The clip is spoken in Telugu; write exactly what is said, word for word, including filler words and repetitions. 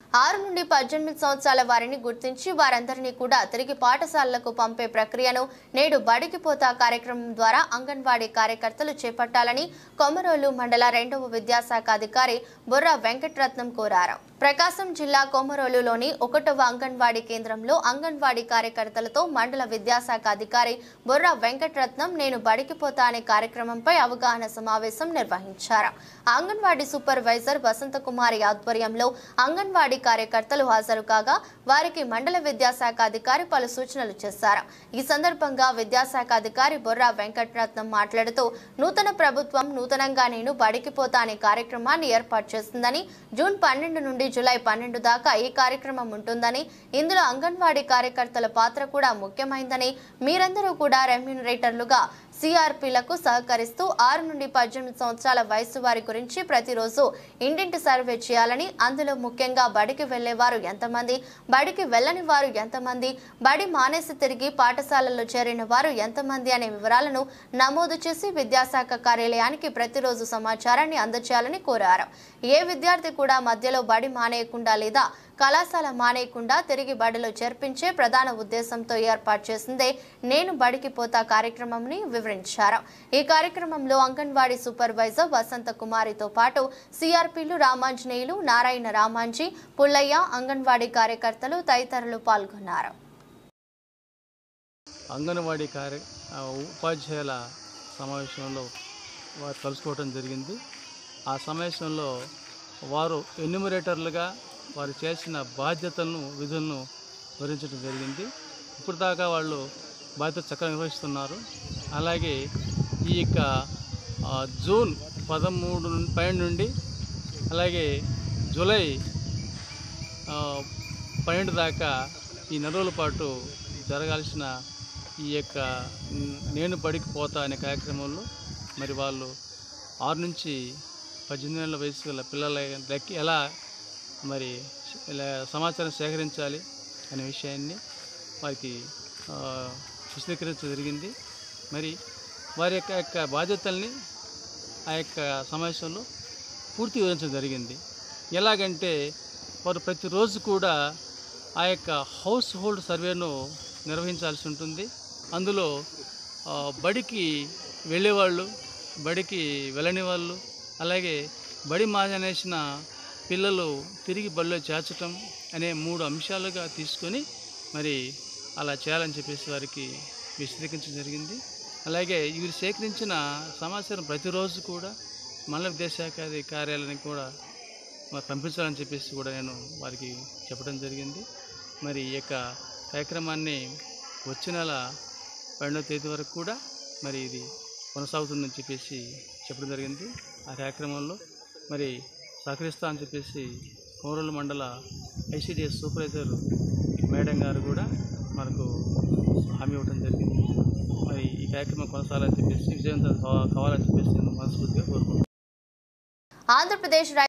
ఆరు నుండి పద్దెనిమిది సంవత్సరాల వారిని గుర్తించి వారందరినీ కూడా తిరిగి పాఠశాలలకు పంపే ప్రక్రియను నేడు బడికి పోతా కార్యక్రమం ద్వారా అంగన్వాడీ కార్యకర్తలు చేపట్టాలని కొమరోలు మండల రెండవ విద్యాశాఖ అధికారి బొర్రా వెంకటరత్నం కోరారు. ప్రకాశం జిల్లా కొమరోలులోని ఒకటవ అంగన్వాడీ కేంద్రంలో అంగన్వాడీ కార్యకర్తలతో మండల విద్యాశాఖ అధికారి బొర్రా వెంకటరత్నం నేను బడికి పోతా అనే కార్యక్రమంపై అవగాహన సమావేశం నిర్వహించారు. అంగన్వాడీ సూపర్వైజర్ వసంతకుమారి ఆధ్వర్యంలో అంగన్వాడీ కార్యకర్తలు హాజరు కాగా వారికి మండల విద్యాశాఖ అధికారి పలు సూచనలు చేశారు. ఈ సందర్భంగా విద్యాశాఖ అధికారి బొర్రా వెంకటరత్నం మాట్లాడుతూ నూతన ప్రభుత్వం నూతనంగా నేను బడికి పోతా అనే కార్యక్రమాన్ని ఏర్పాటు చేస్తుందని, జూన్ పన్నెండు నుండి జూలై పన్నెండు దాకా ఈ కార్యక్రమం ఉంటుందని, ఇందులో అంగన్వాడీ కార్యకర్తల పాత్ర కూడా ముఖ్యమైందని, మీరందరూ కూడా రెమ్యూనరేటర్లుగా సిఆర్పీలకు సహకరిస్తూ ఆరు నుండి పద్దెనిమిది సంవత్సరాల వయసు వారి గురించి ప్రతిరోజు ఇంటింటి సర్వే చేయాలని, అందులో ముఖ్యంగా బడికి వెళ్లేవారు ఎంతమంది, బడికి వెళ్లని వారు ఎంతమంది, బడి మానేసి తిరిగి పాఠశాలల్లో చేరిన వారు ఎంతమంది అనే వివరాలను నమోదు చేసి విద్యాశాఖ కార్యాలయానికి ప్రతిరోజు సమాచారాన్ని అందజేయాలని కోరారు. ఏ విద్యార్థి కూడా మధ్యలో బడి మానేయకుండా లేదా కళాశాల మానేయకుండా తిరిగి బడిలో చేర్పించే ప్రధాన ఉద్దేశంతో ఏర్పాటు చేసిందే నేను బడికి పోతా కార్యక్రమంని వివరించారు. ఈ కార్యక్రమంలో అంగన్వాడీ సూపర్వైజర్ వసంత కుమారితో పాటు సిఆర్పీలు రామాంజనేయులు, నారాయణ రామాంజీ, పుల్లయ్య, అంగన్వాడీ కార్యకర్తలు తదితరులు పాల్గొన్నారు. అంగన్వాడీ కార్య ఉపాధ్యాయుల సమావేశంలో వారు కలుసుకోవడం జరిగింది. ఆ సమావేశంలో వారు ఎన్యూమరేటర్లుగా వారు చేసిన బాధ్యతలను విధులను వివరించడం జరిగింది. ఇప్పుడు దాకా వాళ్ళు బాధ్యత చక్కగా నిర్వహిస్తున్నారు. అలాగే ఈ యొక్క జూన్ పదమూడు పైన నుండి అలాగే జూలై పన్నెండు దాకా ఈ నెల రోజుల పాటు జరగాల్సిన ఈ యొక్క నేను బడికి పోతా అనే కార్యక్రమంలో మరి వాళ్ళు ఆరు నుంచి పద్దెనిమిది ఏళ్ళ వయసు గల పిల్లల లెక్క ఎలా మరి సమాచారం సేకరించాలి అనే విషయాన్ని వారికి విశదీకరించడం జరిగింది. మరి వారి యొక్క యొక్క బాధ్యతల్ని ఆ యొక్క సమావేశంలో పూర్తి వివరించడం జరిగింది. ఎలాగంటే వారు ప్రతిరోజు కూడా ఆ యొక్క హౌస్ హోల్డ్ సర్వేను నిర్వహించాల్సి ఉంటుంది. అందులో బడికి వెళ్ళేవాళ్ళు, బడికి వెళ్ళని వాళ్ళు, అలాగే బడి మానేసిన పిల్లలు తిరిగి బడిలో చేర్చటం అనే మూడు అంశాలుగా తీసుకొని మరి అలా చేయాలని చెప్పేసి వారికి విశదీకరించడం జరిగింది. అలాగే వీరు సేకరించిన సమాచారం ప్రతిరోజు కూడా మండల విద్యాశాఖ కార్యాలయానికి కూడా మరి పంపించాలని చెప్పేసి కూడా నేను వారికి చెప్పడం జరిగింది. మరి ఈ యొక్క కార్యక్రమాన్ని వచ్చే నెల పన్నెండవ తేదీ వరకు కూడా మరి ఇది కొనసాగుతుందని చెప్పేసి చెప్పడం జరిగింది. ఆ కార్యక్రమంలో మరి సహకరిస్తా అని చెప్పేసి కొమరోలు మండల ఐసీడీఎస్ సూపర్వైజర్ మేడం గారు కూడా మనకు హామీ ఇవ్వడం జరిగింది. మరి ఈ కార్యక్రమం కొనసాగాలని చెప్పేసి విజయవంతం కావాలని చెప్పేసి నేను మనస్ఫూర్తిగా కోరుకుంటున్నాను. ఆంధ్రప్రదేశ్